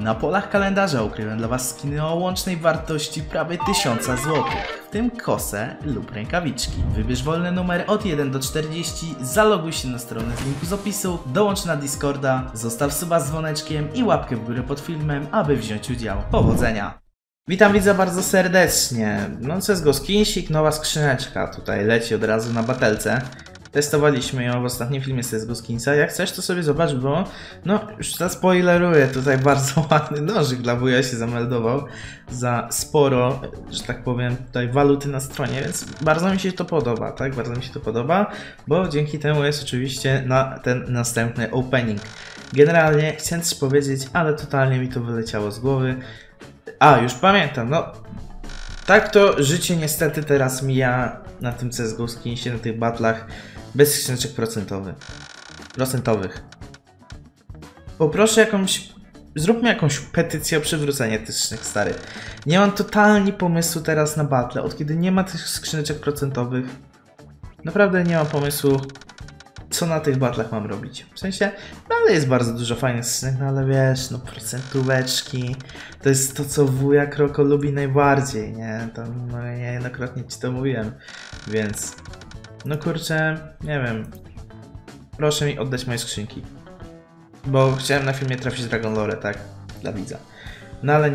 Na polach kalendarza ukryłem dla Was skiny o łącznej wartości prawie 1000 zł, w tym kosę lub rękawiczki. Wybierz wolny numer od 1 do 40, zaloguj się na stronę z linku z opisu, dołącz na Discorda, zostaw suba z dzwoneczkiem i łapkę w górę pod filmem, aby wziąć udział. Powodzenia! Witam widza bardzo serdecznie. No CSGO Skinsik, nowa skrzyneczka tutaj leci od razu na batelce. Testowaliśmy ją w ostatnim filmie CSGO Skinsa. Jak chcesz, to sobie zobacz, bo no już zaspoileruję, tutaj bardzo ładny nożyk dla wuja się zameldował za sporo, że tak powiem, tutaj waluty na stronie, więc bardzo mi się to podoba, tak? Bardzo mi się to podoba, bo dzięki temu jest oczywiście na ten następny opening. Generalnie chciałem coś powiedzieć, ale totalnie mi to wyleciało z głowy. A, już pamiętam, no tak to życie niestety teraz mija na tym CSGO Skinsie, na tych batlach bez skrzyneczek procentowych. Poproszę zróbmy jakąś petycję o przywrócenie tych skrzynek, stary. Nie mam totalnie pomysłu teraz na battle, od kiedy nie ma tych skrzyneczek procentowych. Naprawdę nie mam pomysłu, co na tych batlach mam robić. W sensie, dalej jest bardzo dużo fajnych skrzynek, no ale wiesz, no procentóweczki, to jest to, co wuja Kroko lubi najbardziej, nie? Tam no, ja niejednokrotnie ci to mówiłem, więc no kurczę, nie wiem, proszę mi oddać moje skrzynki, bo chciałem na filmie trafić Dragon Lore, tak? Dla widza. No ale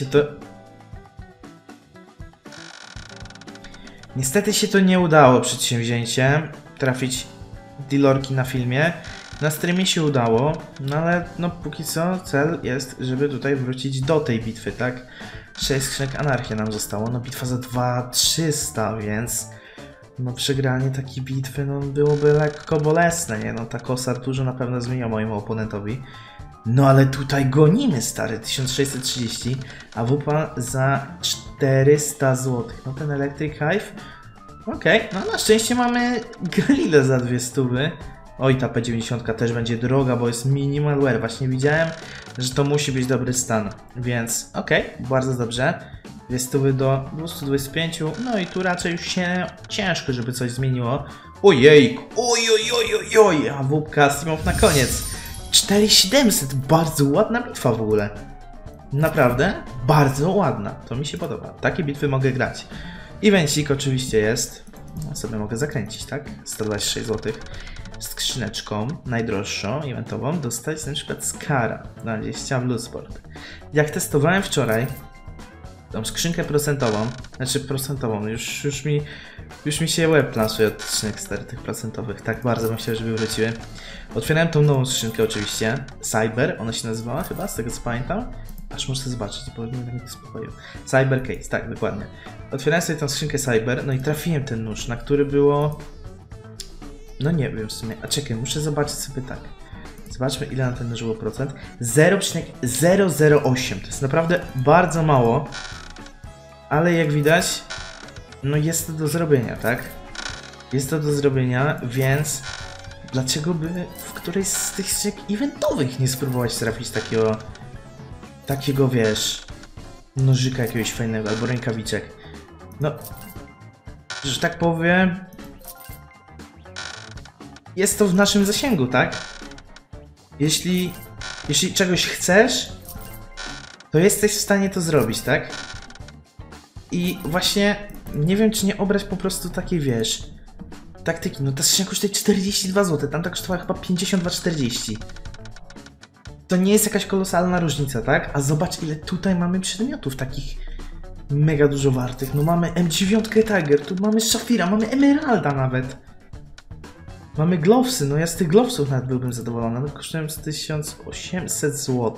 niestety się to nie udało, przedsięwzięcie, trafić dealerki na filmie. Na streamie się udało, no ale no póki co cel jest, żeby tutaj wrócić do tej bitwy, tak? 6 skrzynek Anarchia nam zostało, no bitwa za 2300, więc no przegranie takiej bitwy no byłoby lekko bolesne, nie? No ta kosa dużo na pewno zmienia mojemu oponentowi. No ale tutaj gonimy, stary, 1630, a WP za 400 zł. No ten Electric Hive, okej, no na szczęście mamy Galilę za 200. Oj, ta P90 też będzie droga, bo jest minimal wear. Właśnie widziałem, że to musi być dobry stan, więc okej, bardzo dobrze. 200 do 225, no i tu raczej już się ciężko, żeby coś zmieniło. Ojej, oj, a WP Steamow na koniec. 4700, bardzo ładna bitwa w ogóle. Naprawdę, bardzo ładna, to mi się podoba. Takie bitwy mogę grać. Evencik oczywiście jest, ja sobie mogę zakręcić, tak? 126 zł. Skrzyneczką najdroższą, eventową, dostać na przykład Skara 20 w Lootsport. Jak testowałem wczoraj tą skrzynkę procentową, już mi się łeb plansuje od skrzynek stary tych procentowych, tak bardzo bym chciał, żeby wróciły. Otwierałem tą nową skrzynkę oczywiście, Cyber, ona się nazywała chyba, z tego co pamiętam. Aż muszę zobaczyć, bo nie będę mi to spokoju. Cyber Case, tak, dokładnie. Otwierałem sobie tą skrzynkę Cyber, no i trafiłem ten nóż, na który było... No nie wiem w sumie, a czekaj, muszę zobaczyć sobie tak. Zobaczmy, ile na ten nóż było procent. 0,008, to jest naprawdę bardzo mało. Ale jak widać, no jest to do zrobienia, tak? Jest to do zrobienia, więc... Dlaczego by w którejś z tych skrzynek eventowych nie spróbować trafić takiego, wiesz, nożyka jakiegoś fajnego, albo rękawiczek. No, że tak powiem, jest to w naszym zasięgu, tak? Jeśli czegoś chcesz, to jesteś w stanie to zrobić, tak? I właśnie nie wiem, czy nie obrać po prostu takiej, wiesz, taktyki. No ta skrzynka kosztuje 42 zł, tamta kosztowała chyba 52,40. To nie jest jakaś kolosalna różnica, tak? A zobacz, ile tutaj mamy przedmiotów takich mega dużo wartych. No mamy M9 Tiger, tu mamy Szafira, mamy Emeralda nawet. Mamy glowsy, no ja z tych glowsów nawet byłbym zadowolony. One kosztują z 1800 zł.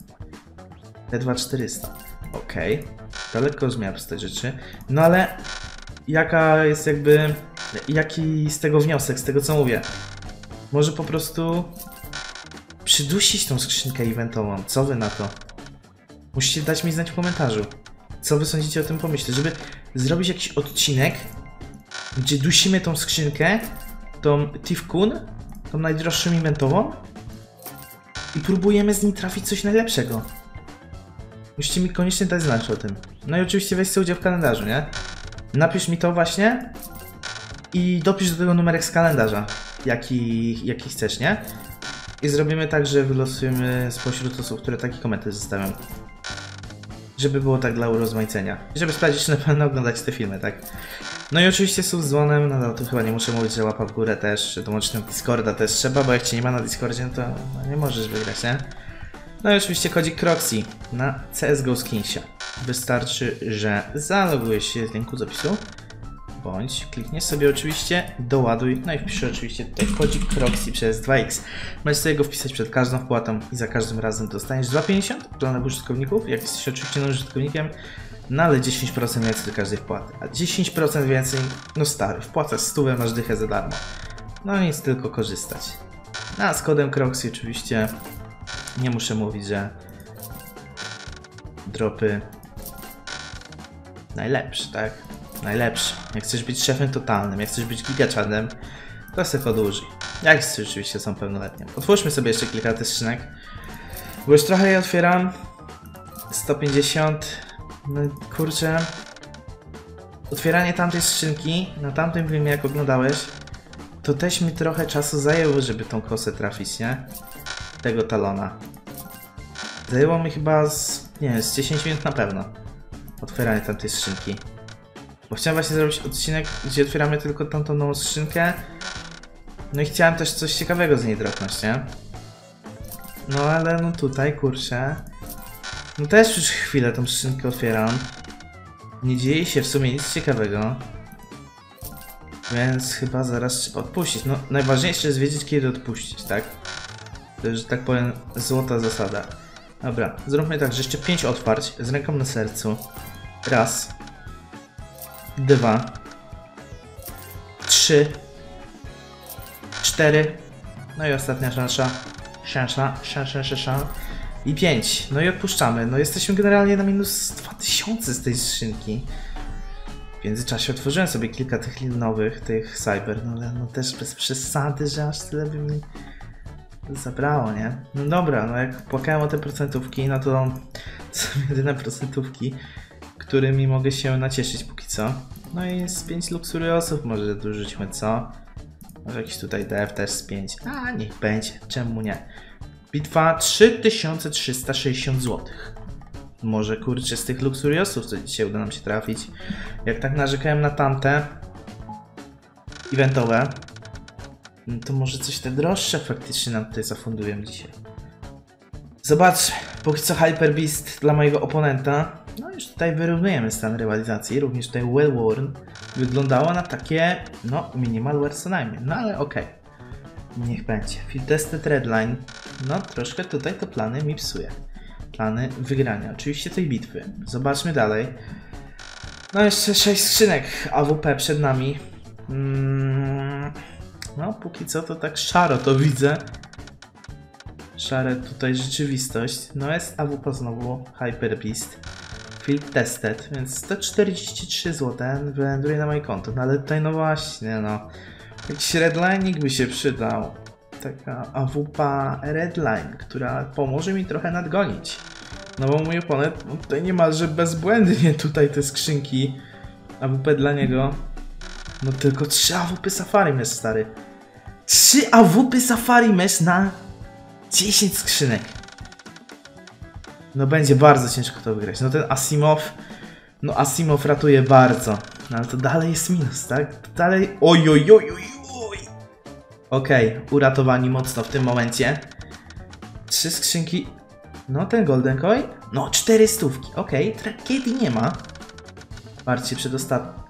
T2400. Okej. Daleko zmiar z tej rzeczy. No ale jaka jest jakby... Jaki z tego wniosek, z tego co mówię? Może po prostu... przydusić tą skrzynkę eventową. Co wy na to? Musicie dać mi znać w komentarzu. Co wy sądzicie o tym pomyśle? Żeby zrobić jakiś odcinek, gdzie dusimy tą skrzynkę, tą Tifkun, tą najdroższą eventową i próbujemy z niej trafić coś najlepszego. Musicie mi koniecznie dać znać o tym. No i oczywiście weź sobie udział w kalendarzu, nie? Napisz mi to właśnie i dopisz do tego numerek z kalendarza, jaki chcesz, nie? I zrobimy tak, że wylosujemy spośród osób, które taki komentarz zostawią. Żeby było tak dla urozmaicenia. I żeby sprawdzić, czy na pewno oglądać te filmy, tak? No i oczywiście sub z dzwonem, no to chyba nie muszę mówić, że łapa w górę też, że dołączyć na Discorda też trzeba, bo jak cię nie ma na Discordzie, no to no nie możesz wygrać, nie? No i oczywiście kodzik Croxy na CSGO Skinsia. Wystarczy, że zalogujesz się z linku z opisu, bądź klikniesz sobie oczywiście doładuj, no i wpisz oczywiście tutaj kodzik Croxy przez 2x. Możesz sobie go wpisać przed każdą wpłatą i za każdym razem dostaniesz 2,50 dla nowych użytkowników, jak jesteś oczywiście nowym użytkownikiem, no ale 10% więcej do każdej wpłaty, a 10% więcej, no stary, wpłacasz 100, masz dychę za darmo. No nic, tylko korzystać. A z kodem Croxy oczywiście nie muszę mówić, że dropy najlepszy, tak? Najlepszy. Jak chcesz być szefem totalnym, jak chcesz być gigaczadem, to se kodu użyj. Jak chcesz, oczywiście są pełnoletnie. Otwórzmy sobie jeszcze kilka tych skrzynek, bo już trochę je otwieram. 150. No kurczę. Otwieranie tamtej skrzynki na tamtym filmie, jak oglądałeś, to też mi trochę czasu zajęło, żeby tą kosę trafić, nie? Tego talona. Zajęło mi chyba nie wiem, z 10 minut na pewno otwieranie tamtej skrzynki. Bo chciałem właśnie zrobić odcinek, gdzie otwieramy tylko tamtą nową skrzynkę. No i chciałem też coś ciekawego z niej dropnąć, nie? No ale no tutaj, kurczę. No też już chwilę tą skrzynkę otwieram. Nie dzieje się w sumie nic ciekawego. Więc chyba zaraz trzeba odpuścić. No najważniejsze jest wiedzieć, kiedy odpuścić, tak? To jest, że tak powiem, złota zasada. Dobra, zróbmy tak, że jeszcze 5 otwarć z ręką na sercu. Raz. 2. 3. 4. No i ostatnia szansza. I 5. No i odpuszczamy. No jesteśmy generalnie na minus 2000 z tej skrzynki. W międzyczasie otworzyłem sobie kilka tych nowych, tych cyber, no ale no też bez przesady, że aż tyle by mi zabrało, nie? No dobra, no jak płakałem o te procentówki, no to są jedyne procentówki, którymi mogę się nacieszyć póki co. No i z 5 luksuriosów może dorzućmy, co? Może jakiś tutaj dev też z 5. A niech będzie, czemu nie? Bitwa 3360 zł. Może kurczę z tych luksuriosów, co dzisiaj uda nam się trafić. Jak tak narzekałem na tamte eventowe, to może coś te droższe faktycznie nam tutaj zafundują dzisiaj. Zobacz, póki co Hyper Beast dla mojego oponenta. No już tutaj wyrównujemy stan rywalizacji. Również tutaj Well Worn wyglądało na takie, no minimal wear co najmniej. No ale okej. Niech będzie. Field Tested Redline. No troszkę tutaj to plany mi psuje. Plany wygrania. Oczywiście tej bitwy. Zobaczmy dalej. No jeszcze 6 skrzynek AWP przed nami. No póki co to tak szaro to widzę. Szare tutaj rzeczywistość. No jest AWP znowu Hyper Beast. Field Tested, więc 143 zł wyląduje na moje konto. No ale tutaj no właśnie, no. Jakiś redline'ik by się przydał. Taka AWP redline, która pomoże mi trochę nadgonić. No bo mój oponent no tutaj niemalże bezbłędnie tutaj te skrzynki AWP dla niego. No tylko 3 AWP Safari Mesh, stary. 3 AWP Safari Mesh na 10 skrzynek. No będzie bardzo ciężko to wygrać. No ten Asimov, no Asimov ratuje bardzo. No ale to dalej jest minus, tak? To dalej... Oj. Okej, uratowani mocno w tym momencie. 3 skrzynki. No ten Golden Coin. No 4 stówki. Okej, tragedii nie ma. Bardziej przedostatni.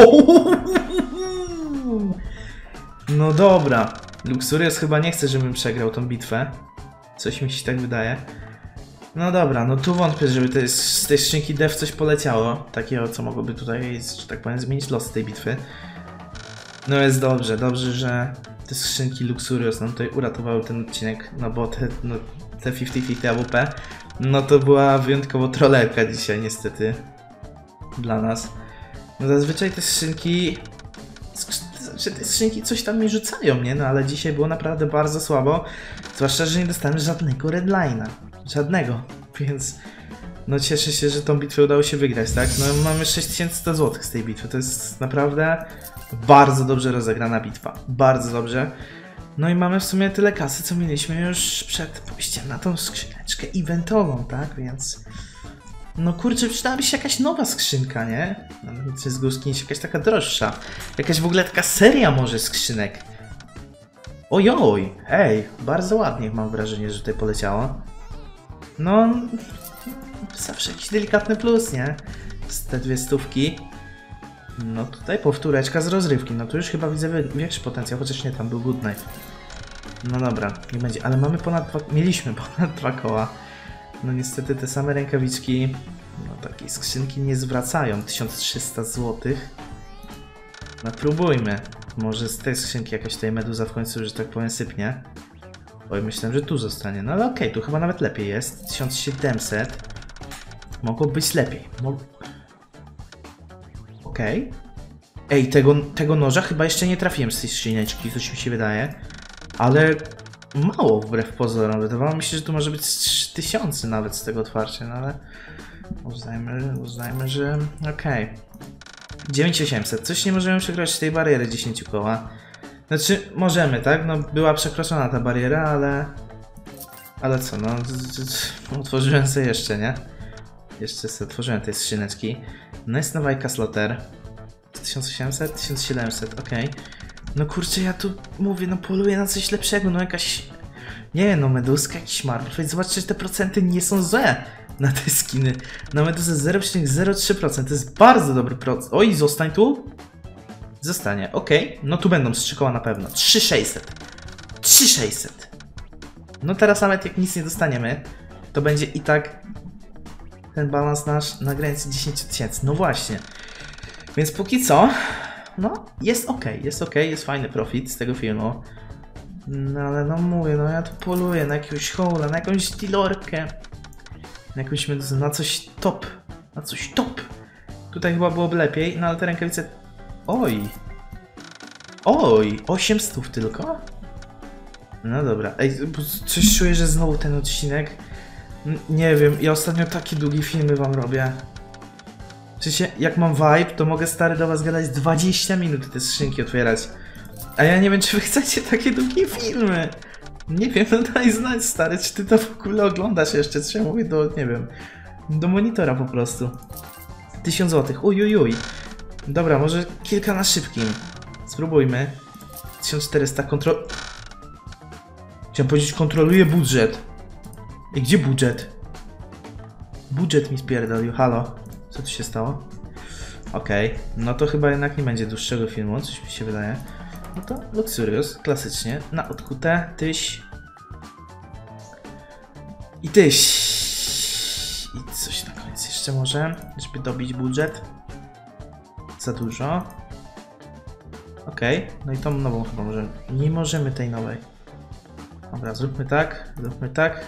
No dobra. Luxurious chyba nie chce, żebym przegrał tą bitwę. Coś mi się tak wydaje. No dobra, no tu wątpię, żeby z tej skrzynki dev coś poleciało. Takiego, co mogłoby tutaj, że tak powiem, zmienić los tej bitwy. No jest dobrze, że te skrzynki Luxurious nam tutaj uratowały ten odcinek. No bo te 50-50 AWP, no to była wyjątkowo trollerka dzisiaj niestety. Dla nas. No zazwyczaj te skrzynki... te skrzynki coś tam mi rzucają, nie? No ale dzisiaj było naprawdę bardzo słabo. Zwłaszcza, że nie dostałem żadnego redline'a. Żadnego. Więc no cieszę się, że tą bitwę udało się wygrać, tak? No mamy 6100 zł z tej bitwy. To jest naprawdę bardzo dobrze rozegrana bitwa. Bardzo dobrze. No i mamy w sumie tyle kasy, co mieliśmy już przed pójściem na tą skrzyneczkę eventową, tak? Więc... No kurczę, przydałaby się jakaś nowa skrzynka, nie? No, czy z górski jakaś taka droższa. Jakaś w ogóle taka seria może skrzynek. Ojoj, hej, bardzo ładnie mam wrażenie, że tutaj poleciało. No, zawsze jakiś delikatny plus, nie? Z te 2 stówki. No tutaj powtóreczka z rozrywki, no tu już chyba widzę większy potencjał, chociaż nie, tam był Good Knife. No dobra, nie będzie, ale mamy mieliśmy ponad 2 koła. No niestety te same rękawiczki, no takiej skrzynki nie zwracają, 1300 zł. No próbujmy, może z tej skrzynki jakaś tutaj meduza w końcu, że tak powiem, sypnie. Oj, myślałem, że tu zostanie, no ale okej, tu chyba nawet lepiej jest, 1700. Mogło być lepiej. Okej. Ej, tego noża chyba jeszcze nie trafiłem z tej skrzyneczki, coś mi się wydaje. Ale mało wbrew pozorom. Wydawało mi się, że tu może być 3000 nawet z tego otwarcia, no ale uznajmy, że okej. 9800. Coś nie możemy przekroczyć tej bariery 10 koła. Znaczy, możemy, tak? No była przekroczona ta bariera, ale... Ale co, no... Otworzyłem sobie jeszcze, nie? Jeszcze sobie otworzyłem tej skrzyneczki. No jest nowa Ika Slotter. 1800, 1700, okej. No kurczę, ja tu mówię, no poluję na coś lepszego, no jakaś... Nie no, meduska, jakiś marble. Zobaczcie, że te procenty nie są złe na te skiny. Na meduzę 0,03%, to jest bardzo dobry procent. Oj, zostań tu? Zostanie, okej. No tu będą 3 koła na pewno. 3600. 3600. No teraz nawet jak nic nie dostaniemy, to będzie i tak ten balans nasz na granicy 10 000. No właśnie. Więc póki co, no jest jest fajny profit z tego filmu. No ale no mówię, no ja tu poluję na jakiegoś hola, na jakąś dealerkę. Na jakąś meduzę, na coś top. Na coś top. Tutaj chyba byłoby lepiej, no ale te rękawice... Oj. Oj, 800 tylko? No dobra. Ej, coś czuję, że znowu ten odcinek... Nie wiem, ja ostatnio takie długie filmy wam robię. W sensie, jak mam vibe, to mogę stary do was gadać 20 minut te skrzynki otwierać. A ja nie wiem, czy wy chcecie takie długie filmy. Nie wiem, no daj znać stary, czy ty to w ogóle oglądasz jeszcze, czy ja mówię do, nie wiem, do monitora po prostu. 1000 zł, ujujuj. Dobra, może kilka na szybkim. Spróbujmy. 1400 Chciałem powiedzieć, kontroluje budżet. I gdzie budżet? Budżet mi spierdolił, halo. Co tu się stało? Okej, no to chyba jednak nie będzie dłuższego filmu, coś mi się wydaje. No to Luxurious, klasycznie, na odkute, tyś. I tyś. I coś na koniec jeszcze może, żeby dobić budżet. Za dużo. Okej, no i tą nową chyba możemy. Nie możemy tej nowej. Dobra, zróbmy tak, zróbmy tak.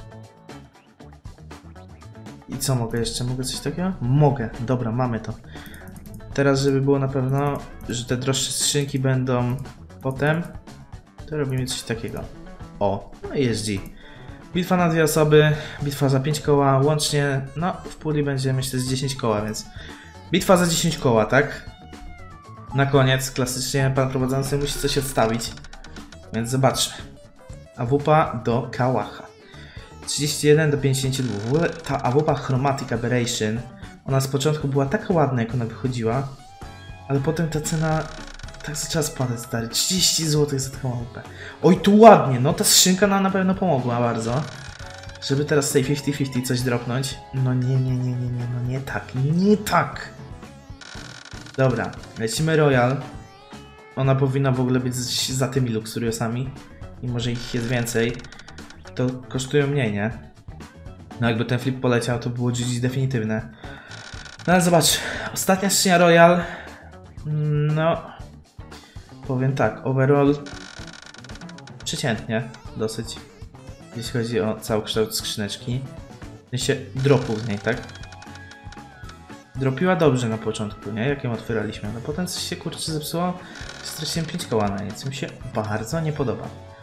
I co mogę jeszcze? Mogę coś takiego? Mogę, dobra, mamy to. Teraz, żeby było na pewno, że te droższe skrzynki będą potem, to robimy coś takiego. O, no i jest G. Bitwa na 2 osoby, bitwa za 5 koła, łącznie, no w puli będzie myślę z 10 koła, więc bitwa za 10 koła, tak? Na koniec, klasycznie pan prowadzący musi coś odstawić, więc zobaczmy. AWP do Kałacha. 31 do 52. W ogóle ta AWP Chromatic Aberration, ona z początku była taka ładna, jak ona wychodziła, ale potem ta cena tak zaczęła spadać, stary. 30 zł za taką AWP. Oj, tu ładnie, no ta skrzynka nam na pewno pomogła bardzo. Żeby teraz z tej 50-50 coś dropnąć. No nie, no nie tak, nie tak. Dobra, lecimy Royal. Ona powinna w ogóle być za tymi Luxuriosami. I może ich jest więcej. To kosztują mniej, nie? No jakby ten flip poleciał, to było GG definitywne. No ale zobacz, ostatnia skrzynia Royal. No, powiem tak, overall przeciętnie dosyć, jeśli chodzi o cały kształt skrzyneczki. W sensie dropów z niej, tak? Dropiła dobrze na początku, nie? Jak ją otwieraliśmy. No potem coś się kurczę zepsuło, straciłem 5 koła na nie, co mi się bardzo nie podoba.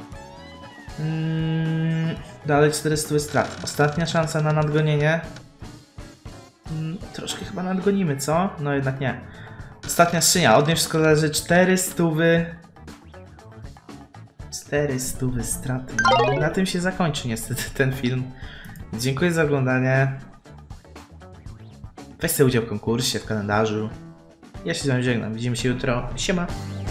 Dalej 400 strat. Ostatnia szansa na nadgonienie. Troszkę chyba nadgonimy, co? No jednak nie. Ostatnia skrzynia. Od niej wszystko zależy. 400. 400 straty. I na tym się zakończy niestety ten film. Dziękuję za oglądanie. Weź sobie udział w konkursie, w kalendarzu. Ja się z wami żegnam. Widzimy się jutro. Siema!